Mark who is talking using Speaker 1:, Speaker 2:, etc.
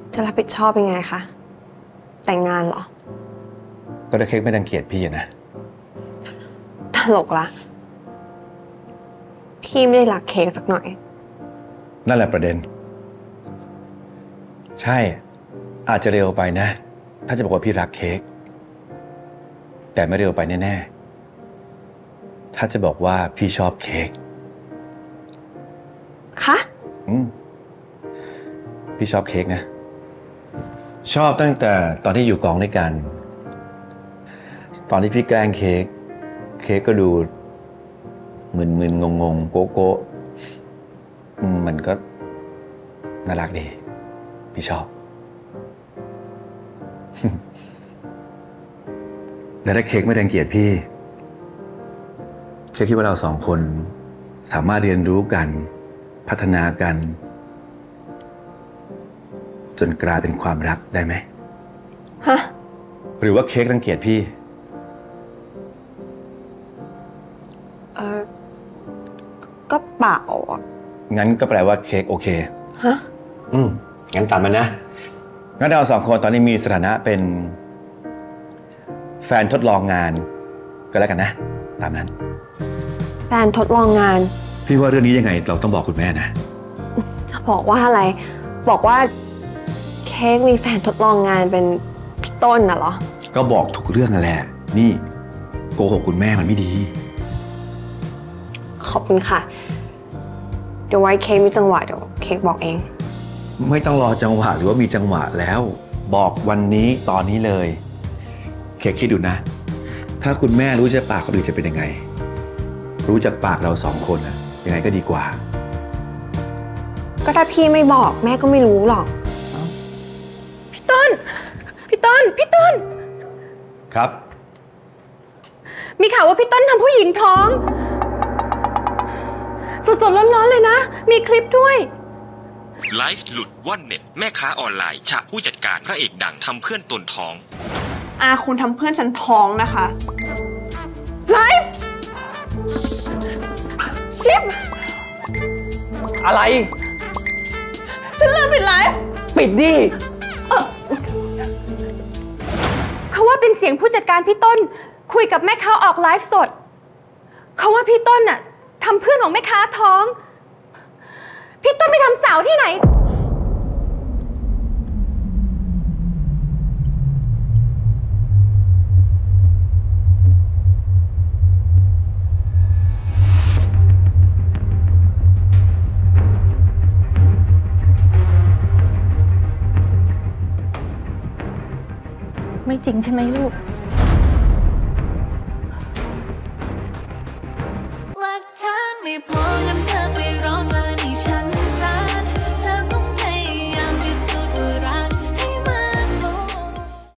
Speaker 1: จะรับผิดชอบยังไงคะแต่งงานเหรอ
Speaker 2: ก็ได้เค้กไม่รังเกียจพี่นะ
Speaker 1: ตลกละพี่ไม่ได้รักเค้กสักหน่อย
Speaker 2: นั่นแหละประเด็นใช่อาจจะเร็วไปนะถ้าจะบอกว่าพี่รักเค้กแต่ไม่เร็วไปแน่ๆถ้าจะบอกว่าพี่ชอบเค้ก
Speaker 1: คะ
Speaker 2: พี่ชอบเค้กนะชอบตั้งแต่ตอนที่อยู่กองด้วยกันตอนที่พี่แกล้งเค้กก็ดูมึนๆงงๆโก๊ะมันก็น่ารักดีพี่ชอบแต่ถ้าเค้กไม่รังเกียจพี่เค้กคิดว่าเราสองคนสามารถเรียนรู้กันพัฒนากันจนกลายเป็นความรักได้ไหม
Speaker 1: ฮะ
Speaker 2: หรือว่าเค้กรังเกียจพี่
Speaker 1: ก็เปล่าอ่ะ
Speaker 2: งั้นก็แปลว่าเค้กโอเค
Speaker 1: ฮะ
Speaker 2: งั้นตามมันนะงั้นเราสองคนตอนนี้มีสถานะเป็นแฟนทดลองงานก็แล้วกันนะตามนั้น
Speaker 1: แฟนทดลองงาน
Speaker 2: พี่ว่าเรื่องนี้ยังไงเราต้องบอกคุณแม่นะ
Speaker 1: จะบอกว่าอะไรบอกว่าเค้กมีแฟนทดลองงานเป็นพี่ต้นน่ะเหรอ
Speaker 2: ก็บอกทุกเรื่องนั่นแหละนี่โกหกคุณแม่มันไม่ดี
Speaker 1: ขอบคุณค่ะเดี๋ยวไว้เค้กมีจังหวะเดี๋ยวเค้กบอกเอง
Speaker 2: ไม่ต้องรอจังหวะหรือว่ามีจังหวะแล้วบอกวันนี้ตอนนี้เลยเค้กคิดดูนะถ้าคุณแม่รู้จากปากคนอื่นจะเป็นยังไงรู้จากปากเราสองคนนะยังไงก็ดีกว่า
Speaker 1: ก็ถ้าพี่ไม่บอกแม่ก็ไม่รู้หรอกพี่ต้น
Speaker 2: ครับ
Speaker 1: มีข่าวว่าพี่ต้นทำผู้หญิงท้องสดๆร้อนๆเลยนะมีคลิปด้วย
Speaker 3: ไลฟ์หลุดว่อนเน็ตแม่ค้าออนไลน์ฉะผู้จัดการพระเอกดังทำเพื่อนตนท้อง
Speaker 4: คุณทำเพื่อนฉันท้องนะคะไลฟ์ชิป
Speaker 5: อะไร
Speaker 4: ฉันลืมปิดไลฟ์
Speaker 5: ปิดดิ
Speaker 1: เขาว่าเป็นเสียงผู้จัดการพี่ต้นคุยกับแม่ค้าออกไลฟ์สดเขาว่าพี่ต้นน่ะทำเพื่อนของแม่ค้าท้องพี่ต้นไปทำสาวที่ไหนไม่จริงใช่ไหมลูก
Speaker 6: หลักฐานไม่พอกัน